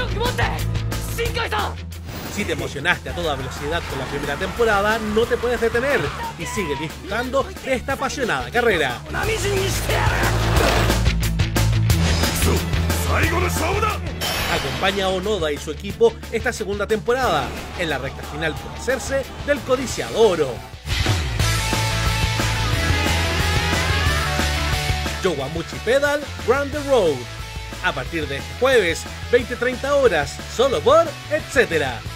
Si te emocionaste a toda velocidad con la primera temporada, no te puedes detener y sigue disfrutando de esta apasionada carrera. Acompaña a Onoda y su equipo esta segunda temporada, en la recta final por hacerse del codiciado oro. Yowamuchi Pedal Run the Road. A partir de este jueves, 20:30 horas, solo por Etcétera.